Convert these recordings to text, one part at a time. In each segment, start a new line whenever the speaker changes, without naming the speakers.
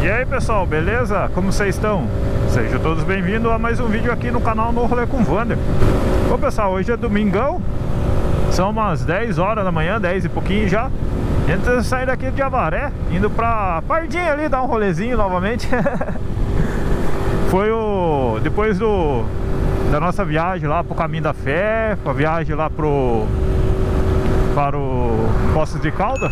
E aí pessoal, beleza? Como vocês estão? Sejam todos bem-vindos a mais um vídeo aqui no canal No Rolê com o Wander. Bom pessoal, hoje é domingão. São umas 10 horas da manhã, 10 e pouquinho já. A gente tá saindo aqui de Avaré, indo pra Pardinha ali, dar um rolezinho novamente. Foi depois da nossa viagem lá pro Caminho da Fé, a viagem lá para o Poços de Caldas.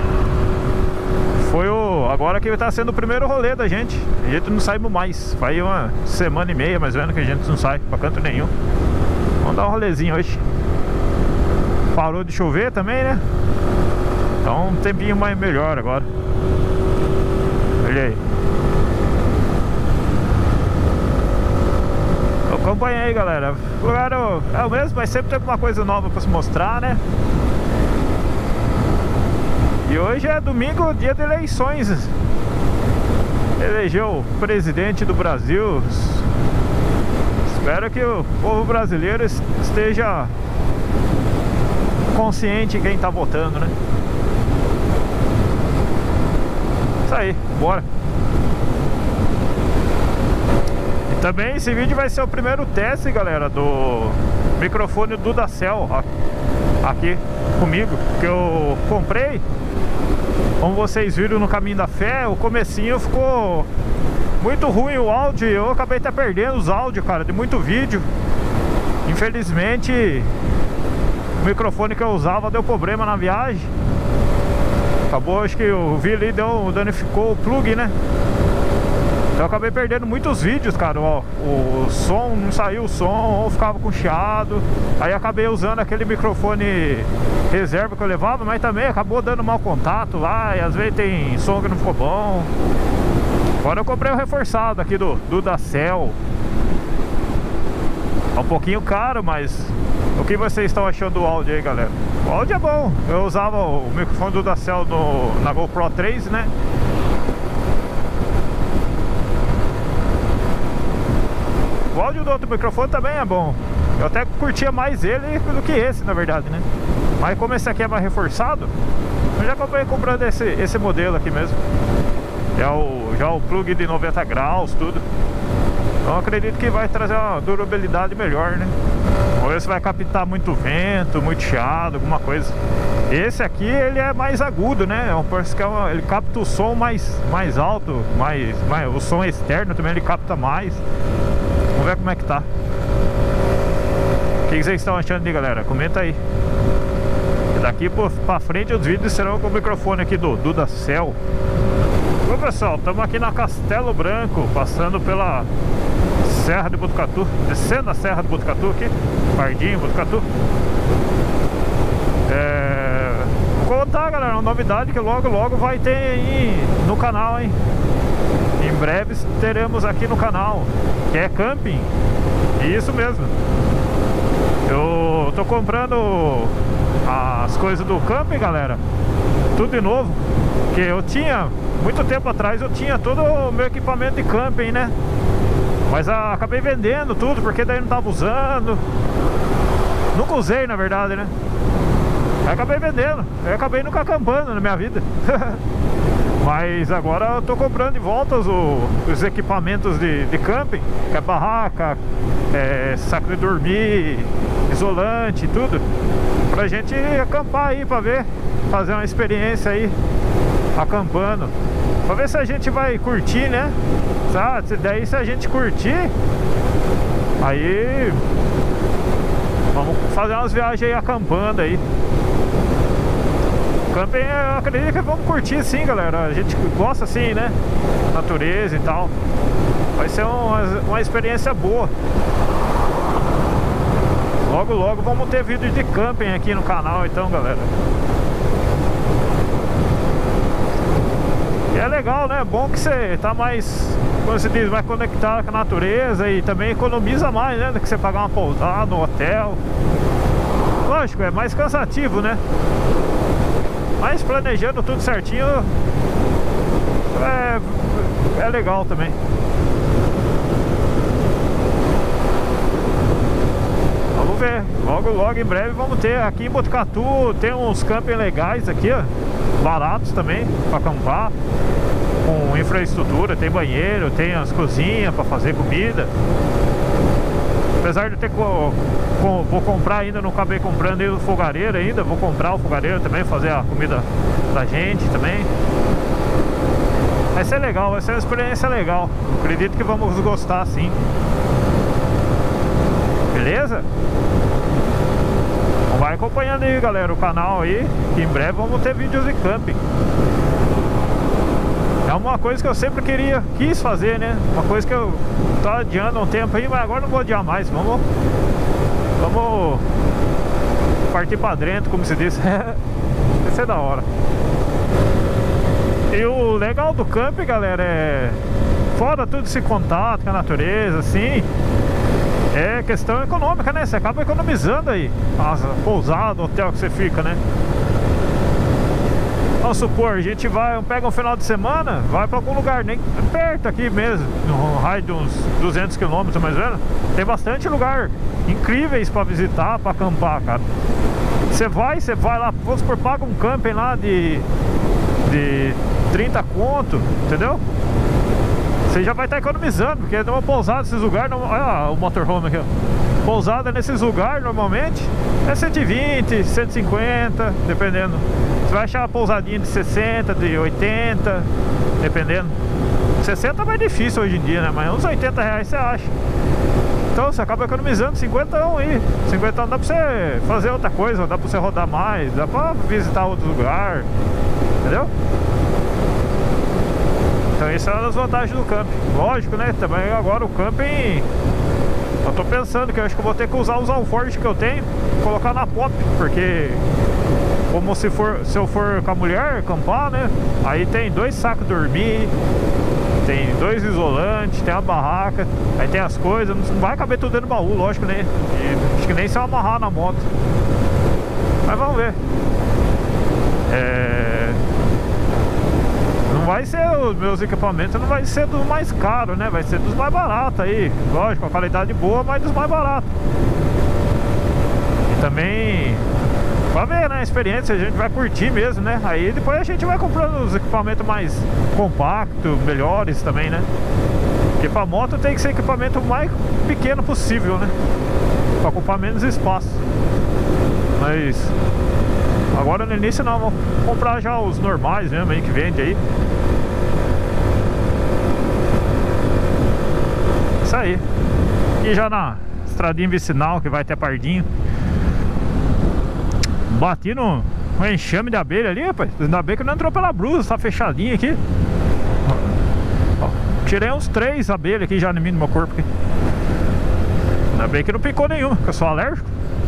Foi agora que está sendo o primeiro rolê da gente. A gente não saímos mais. Faz uma semana e meia mais ou menos que a gente não sai pra canto nenhum. Vamos dar um rolezinho hoje. Parou de chover também, né? Então um tempinho mais melhor agora. Olha aí. Acompanha aí, galera. O lugar é o mesmo, mas sempre tem uma coisa nova pra se mostrar, né? E hoje é domingo, dia de eleições. Elegeu o presidente do Brasil. Espero que o povo brasileiro esteja consciente quem tá votando, né? Isso aí, bora. E também esse vídeo vai ser o primeiro teste, galera, do microfone Dudacell aqui comigo, que eu comprei. Como vocês viram no Caminho da Fé, o comecinho ficou muito ruim o áudio. Eu acabei até perdendo os áudios, cara, de muito vídeo. Infelizmente o microfone que eu usava deu problema na viagem. Acabou, acho que eu vi ali, danificou o plug, né? Então eu acabei perdendo muitos vídeos, cara. O som, não saiu o som, ou ficava com chiado. Aí acabei usando aquele microfone reserva que eu levava, mas também acabou dando mau contato lá. E às vezes tem som que não ficou bom. Agora eu comprei o reforçado aqui do Dudacell. É um pouquinho caro, mas o que vocês estão achando do áudio aí, galera? O áudio é bom. Eu usava o microfone do Dudacell na GoPro 3, né? O áudio do outro microfone também é bom. Eu até curtia mais ele do que esse, na verdade, né? Mas como esse aqui é mais reforçado, eu já acabei comprando esse modelo aqui mesmo. Já o plug de 90 graus, tudo. Então eu acredito que vai trazer uma durabilidade melhor, né? Vamos ver se vai captar muito vento, muito chiado, alguma coisa. Esse aqui, ele é mais agudo, né? Parece que ele capta o som mais alto, o som externo também ele capta mais. Vamos ver como é que tá. O que vocês estão achando aí, galera? Comenta aí. E daqui pra frente os vídeos serão com o microfone aqui do Dudacell. Bom pessoal, estamos aqui na Castelo Branco, passando pela Serra de Botucatu, descendo a Serra de Botucatu aqui, Pardinho, Botucatu. Vou contar, galera, uma novidade que logo vai ter aí no canal, hein? Em breve teremos aqui no canal, que é camping. Isso mesmo. Eu tô comprando as coisas do camping, galera, tudo de novo. Porque eu tinha, muito tempo atrás, eu tinha todo o meu equipamento de camping, né? Mas acabei vendendo tudo, porque daí não tava usando. Nunca usei, na verdade, né? Aí acabei vendendo. Eu acabei nunca acampando na minha vida. Mas agora eu tô comprando de volta os equipamentos de camping, que é barraca, saco de dormir, isolante, tudo, pra gente acampar aí, pra ver, fazer uma experiência aí acampando, pra ver se a gente vai curtir, né? Daí se a gente curtir, aí vamos fazer umas viagens aí acampando aí. Camping, eu acredito que vamos curtir sim, galera. A gente gosta assim, né? Natureza e tal. Vai ser uma experiência boa. Logo vamos ter vídeos de camping aqui no canal, então, galera. E é legal, né? É bom que você tá mais, como se diz, mais conectado com a natureza. E também economiza mais, né? Do que você pagar uma pousada, um hotel. Lógico, é mais cansativo, né? Mas planejando tudo certinho é legal também. Vamos ver, logo em breve vamos ter aqui em Botucatu. Tem uns camping legais aqui, ó, baratos também, para acampar. com infraestrutura, tem banheiro, tem as cozinhas para fazer comida. Apesar de ter vou comprar ainda, não acabei comprando aí o fogareiro ainda, vou comprar o fogareiro também, fazer a comida da gente também. Vai ser legal, vai ser uma experiência legal. Acredito que vamos gostar sim. Beleza? Então vai acompanhando aí, galera, o canal aí, que em breve vamos ter vídeos de camping. É uma coisa que eu sempre quis fazer, né? Uma coisa que eu tô adiando um tempo aí, mas agora não vou adiar mais. Vamos partir pra dentro, como se diz. Vai ser da hora. E o legal do camping, galera, é fora tudo esse contato com a natureza, assim, é questão econômica, né? Você acaba economizando aí a pousada, hotel que você fica, né? Vamos supor, a gente pega um final de semana, vai pra algum lugar, nem perto aqui mesmo, no raio de uns 200 km mais ou menos. Tem bastante lugar incríveis pra visitar, pra acampar, cara. Você vai lá, vamos supor, paga um camping lá de 30 conto, entendeu? Você já vai estar economizando, porque numa pousada nesses lugares, olha o motorhome aqui, ó. Pousada nesses lugares normalmente é 120, 150, dependendo. Você vai achar uma pousadinha de 60, de 80, dependendo. 60 é mais difícil hoje em dia, né? Mas uns 80 reais você acha. Então você acaba economizando 50 aí. 50 dá pra você fazer outra coisa, dá pra você rodar mais, dá pra visitar outro lugar, entendeu? Então isso é uma das vantagens do camping. Lógico, né? Também agora o camping, eu tô pensando que eu acho que eu vou ter que usar os alforjes que eu tenho, colocar na pop, porque como se eu for com a mulher acampar, né? Aí tem 2 sacos de dormir, tem 2 isolantes, tem a barraca, aí tem as coisas, não vai caber tudo dentro do baú, lógico, né? E acho que nem se eu amarrar na moto. Mas vamos ver. Não vai ser, os meus equipamentos não vai ser dos mais caros, né? Vai ser dos mais baratos aí. Lógico, a qualidade boa, mas dos mais baratos. E também vai ver, né? A experiência, a gente vai curtir mesmo, né? Aí depois a gente vai comprando os equipamentos mais compactos, melhores também, né? Porque pra moto tem que ser equipamento mais pequeno possível, né? Pra ocupar menos espaço. Mas agora no início não, vamos comprar já os normais mesmo aí que vende aí. Isso aí. E já na estradinha vicinal que vai até Pardinho. Bati no enxame de abelha ali, rapaz. Ainda bem que não entrou pela brusa, tá fechadinho aqui. Ó, tirei uns 3 abelhas aqui já em mim no meu corpo aqui. Ainda bem que não picou nenhuma, porque eu sou alérgico.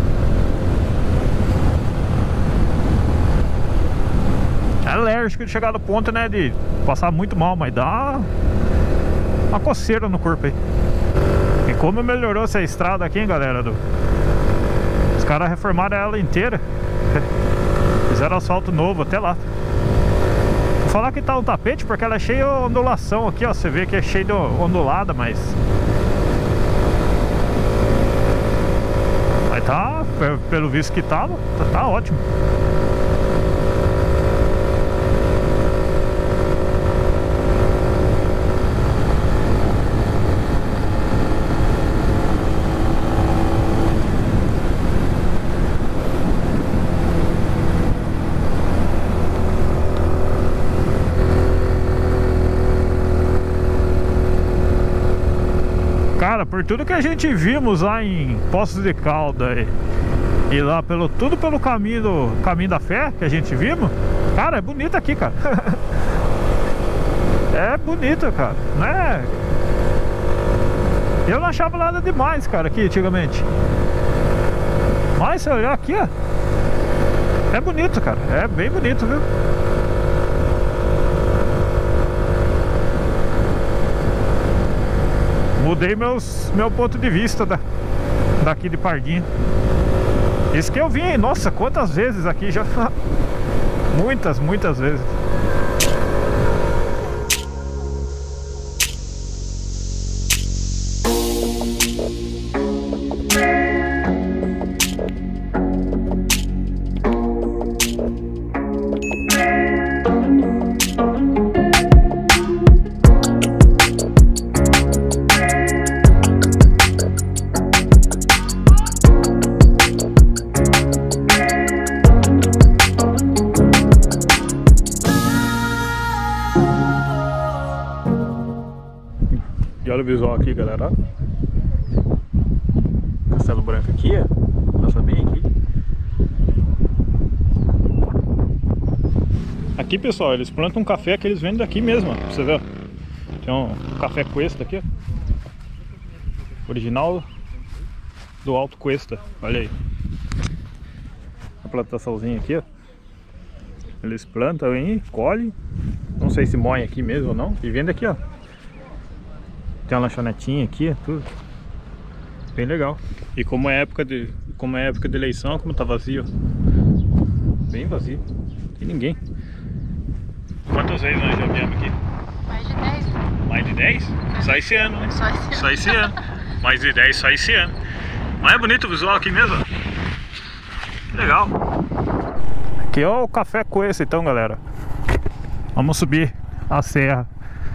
É alérgico de chegar no ponto, né, de passar muito mal, mas dá uma coceira no corpo aí. E como melhorou essa estrada aqui, hein, galera, os caras reformaram ela inteira. Fizeram asfalto novo até lá. Vou falar que tá um tapete porque ela é cheia de ondulação aqui, ó. Você vê que é cheia de ondulada, mas tá, pelo visto que tá ótimo. Cara, por tudo que a gente vimos lá em Poços de Caldas e lá tudo pelo caminho da fé que a gente vimos, cara, é bonito aqui, cara. É bonito, cara, né? Eu não achava nada demais, cara, aqui antigamente. Mas se olhar aqui, ó, é bonito, cara, é bem bonito, viu? Mudei meu ponto de vista daqui de Pardinho. Isso que eu vim, nossa, quantas vezes aqui já. Muitas vezes. Olha o visual aqui, galera. Castelo Branco aqui, ó. Passa bem aqui. Aqui, pessoal, eles plantam um café que eles vendem daqui mesmo, ó, pra você ver. Tem um café Cuesta aqui, ó. Original do Alto Cuesta. Olha aí. A plantaçãozinha aqui, ó. Eles plantam aí, colhem. Não sei se moem aqui mesmo ou não. E vende aqui, ó. Tem uma lanchonetinha aqui, tudo. Bem legal. E como é época de eleição, como tá vazio. Bem vazio. Não tem ninguém. Quantas vezes nós já viemos aqui?
Mais de 10.
Mais de 10? Só esse ano, né? Só esse ano. Mais de 10 só esse ano. Mas é bonito o visual aqui mesmo. Que legal. Aqui é o café Cuesta então, galera. Vamos subir a serra.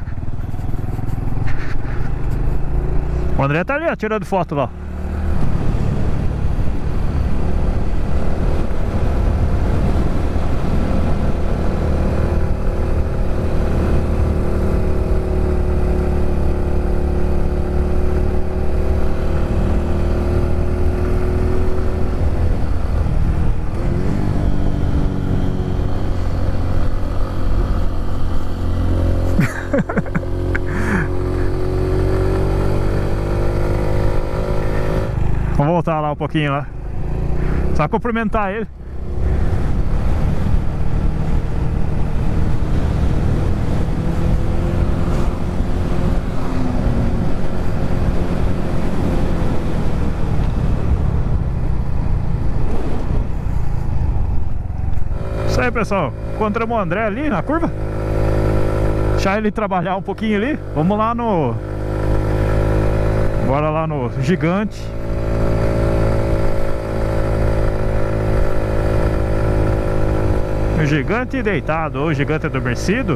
O André tá ali, ó, tirando foto lá. Vamos voltar lá um pouquinho lá. Só cumprimentar ele. Isso aí, pessoal. Encontramos o André ali na curva. Deixar ele trabalhar um pouquinho ali. Vamos lá no... Bora lá no Gigante. O Gigante deitado ou o Gigante adormecido.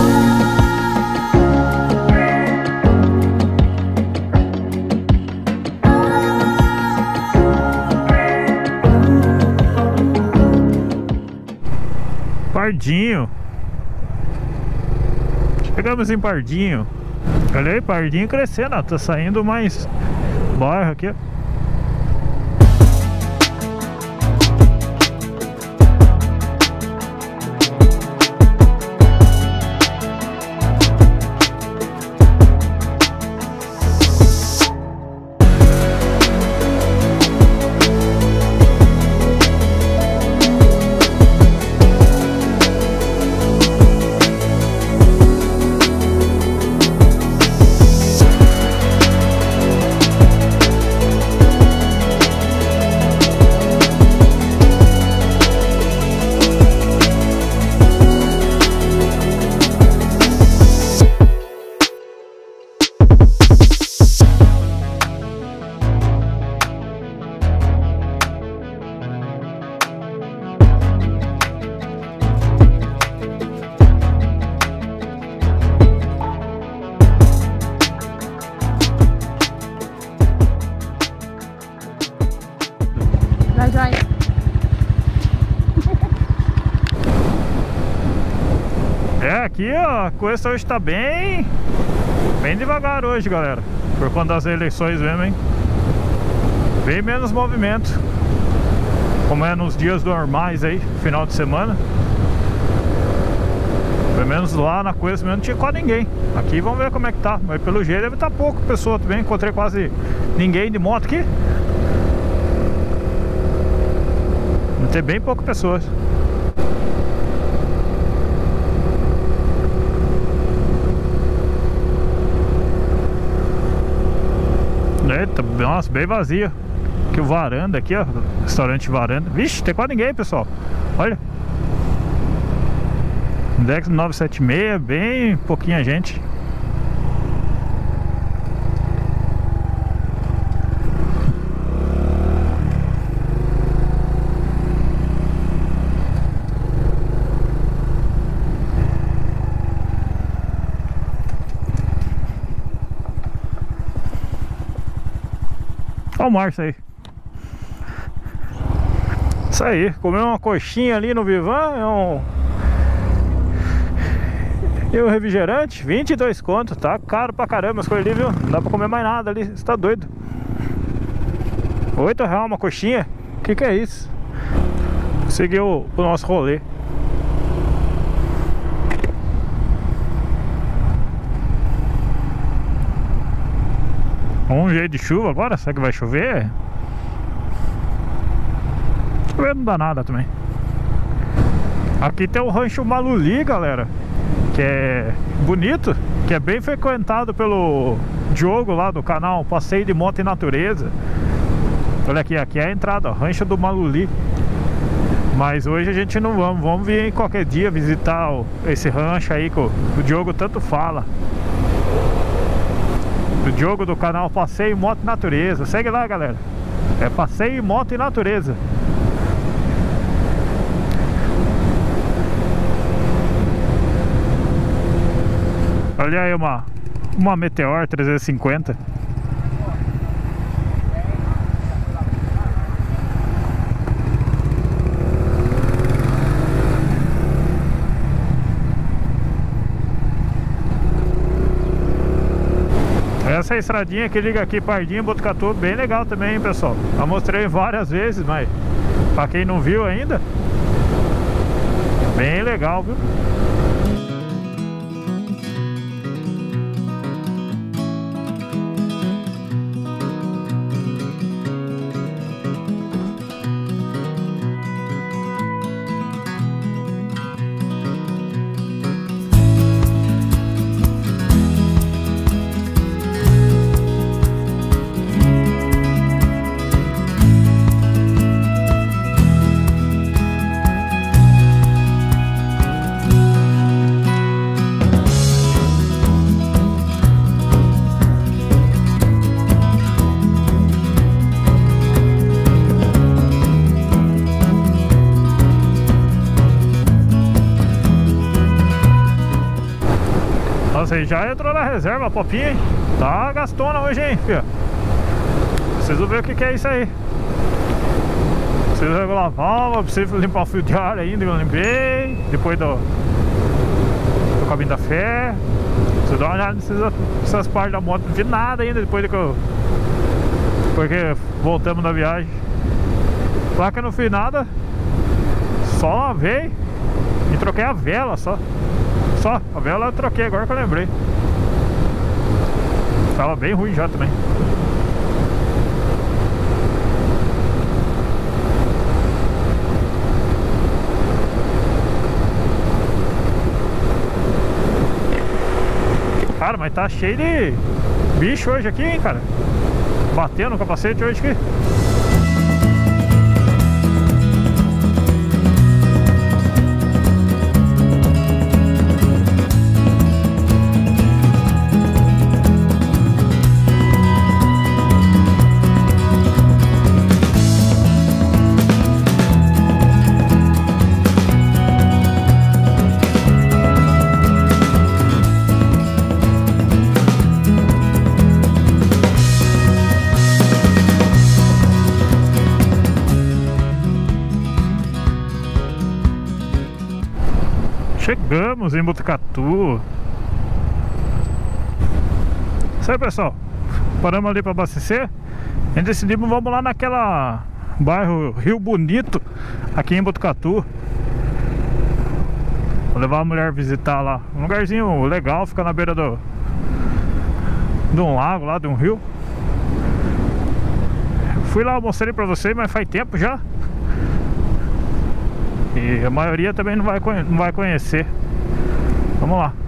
Pardinho. Chegamos em Pardinho. Olha aí, Pardinho crescendo, ó. Tá saindo mais bairro aqui, ó. É, aqui ó, a coisa hoje tá bem devagar hoje, galera. Por conta das eleições mesmo, hein? Bem menos movimento. Como é nos dias normais aí, final de semana. Pelo menos lá na coisa mesmo não tinha quase ninguém. Aqui vamos ver como é que tá. Mas pelo jeito deve estar pouco pessoa também. Encontrei quase ninguém de moto aqui. Vai ter bem pouco pessoas. Eita, nossa, bem vazio. Aqui o Varanda aqui, ó. Restaurante Varanda. Vixe, tem quase ninguém, pessoal. Olha. Index 976, bem pouquinha gente. Olha o Márcio aí. Isso aí, comeu uma coxinha ali no Vivan. E o refrigerante, 22 conto, tá caro pra caramba as coisas ali, viu? Não dá pra comer mais nada ali, você tá doido. R$8 uma coxinha? Que é isso? Seguiu o nosso rolê. Um jeito de chuva agora, será que vai chover? Chover não dá nada também. Aqui tem o Rancho Maluli, galera, que é bonito, que é bem frequentado pelo Diogo lá do canal Passeio de Moto e Natureza. Olha aqui, aqui é a entrada, ó, Rancho do Maluli. Mas hoje a gente não vamos vir qualquer dia visitar esse rancho aí que o Diogo tanto fala. O Diogo do canal Passeio Moto e Natureza. Segue lá, galera. É Passeio Moto e Natureza. Olha aí uma Meteor 350. Essa estradinha que liga aqui Pardinho, Botucatu, bem legal também, hein, pessoal. Eu mostrei várias vezes, mas pra quem não viu ainda, bem legal, viu? Nossa, aí já entrou na reserva a popinha, hein? Tá gastona hoje, hein, filho? Preciso ver o que é isso aí. Preciso regular a válvula, preciso limpar o fio de ar ainda, eu limpei. Depois do caminho da fé. Preciso dar uma olhada nessas partes da moto. Não vi nada ainda depois porque voltamos da viagem. Placa não fiz nada. Só lavei e troquei a vela só. Só, a vela eu troquei agora que eu lembrei. Tava bem ruim já também. Cara, mas tá cheio de bicho hoje aqui, hein, cara. Batendo no capacete hoje aqui. Chegamos em Botucatu. Isso aí, pessoal. Paramos ali para abastecer. E decidimos, vamos lá naquela bairro Rio Bonito, aqui em Botucatu. Vou levar a mulher visitar lá. Um lugarzinho legal, fica na beira de um lago lá, de um rio. Fui lá, mostrei pra vocês, mas faz tempo já. E a maioria também não vai conhecer. Vamos lá.